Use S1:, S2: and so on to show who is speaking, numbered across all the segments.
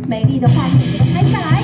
S1: 美丽的画面给它拍下来。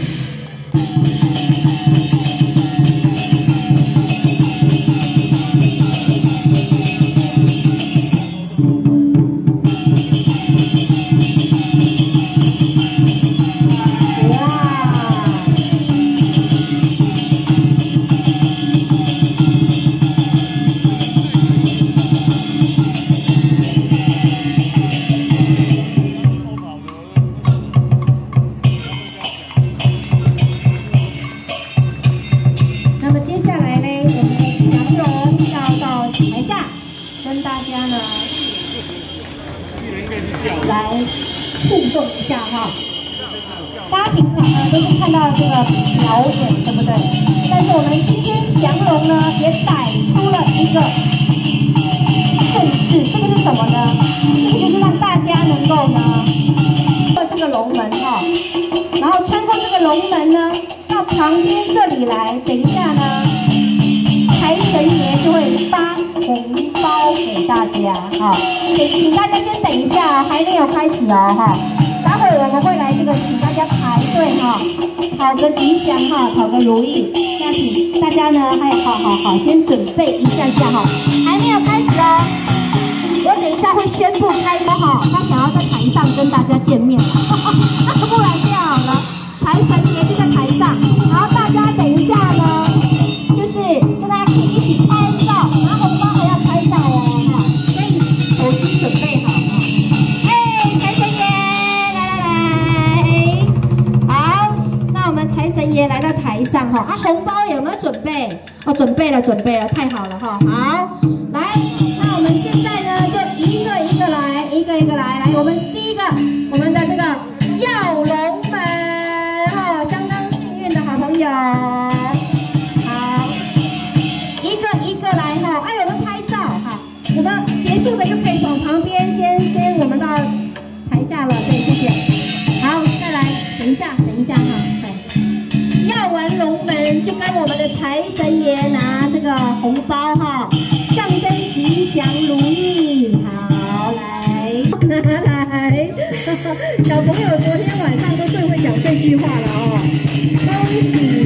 S1: 来互动一下哈，大家平常呢都是看到这个表演，对不对？但是我们今天祥龙呢也摆出了一个盛世，这个是什么呢？这个就是让大家能够呢过这个龙门哈，然后穿过这个龙门呢，到旁边这里来，等一下呢，财神爷就会发红包给大家哈，请大家先等一下，还没有开始哦哈。待会我们会来这个，请大家排队哈，讨个吉祥哈，讨个如意。那请大家呢，好，先准备一下哈，还没有开始哦。我等一下会宣布开播哈，他想要在台上跟大家见面，那不然这样好了，财神爷就在台上，然后大家等一下呢，就是跟大家可以一起拍照，拿红包还要拍照哦哈，所以手机准备好哈。哎，财神爷，来，好，那我们财神爷来到台上哈，红包有没有准备？哦，准备了，太好了哈。好，来，那我们现在呢就一个一个来，来，我们第一个，我们的这个耀龙门哈，相当幸运的好朋友。我们结束的就可以从旁边先我们到台下了，对，谢谢。好，再来，等一下哈，对，要玩龙门就跟我们的财神爷拿这个红包哈，象征吉祥如意。好，来，小朋友昨天晚上都最会讲这句话了哦，恭喜